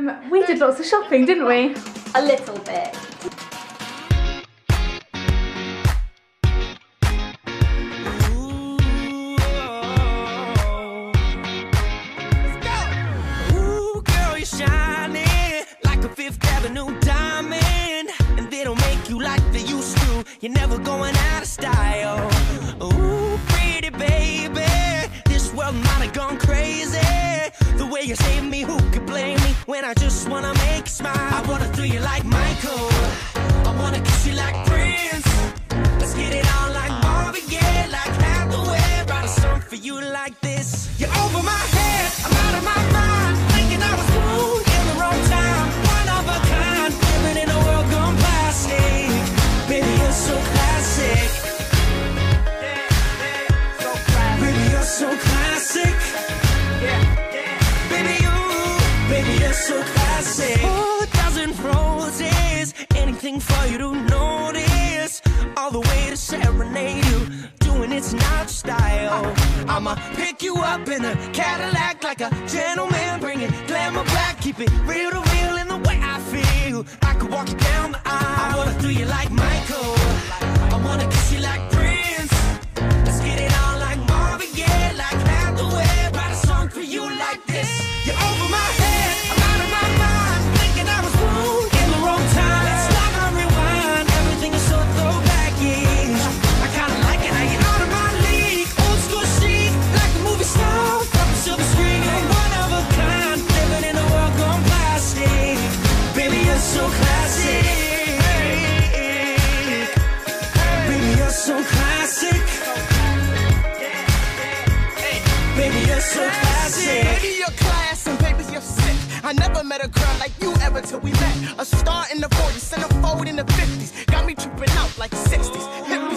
We did lots of shopping, didn't we? A little bit. Ooh, girl, you're shining like a Fifth Avenue diamond, and they don't make you like they used to. You're never going out of style. Ooh, pretty baby, this world might have gone crazy. The way you save me, who could blame me when I just wanna make you smile? I wanna throw you like Michael, I wanna kiss you like Prince. Let's get it on like Marvin Gaye, like Hathaway. Write a song for you like this. You're over my head, I'm out of my mind, thinking I was born in the wrong time. One of a kind, living in a world gone plastic. Baby, you're so classic. Baby, you're so classic. Baby, you're so classic. Oh, a dozen roses, anything for you to notice. All the way to serenade you, doing it's not your style. I'ma pick you up in a Cadillac like a gentleman, bring it glamour back, keep it real to real in the way I feel. I could walk you down the aisle. I wanna throw you like Michael, I wanna kiss you like Prince. Let's get it on like Marvin Gaye, like Hathaway. Write a song for you like this. You're over my head, I'm out of my mind, thinking I was born in the wrong time. Let's stop and rewind, everything is so throwback-ish. I kinda like it how you're out of my league. Old school chic, like a movie star, from a silver screen. You're one of a kind, living in a world gone plastic. Baby, you're so classic. Baby, you're so classic. Baby, you're so classic. Baby, you're class and baby, you're sick. I never met a girl like you ever till we met. A star in the 40s, centerfold in the 50s. Got me tripping out like 60s. Hit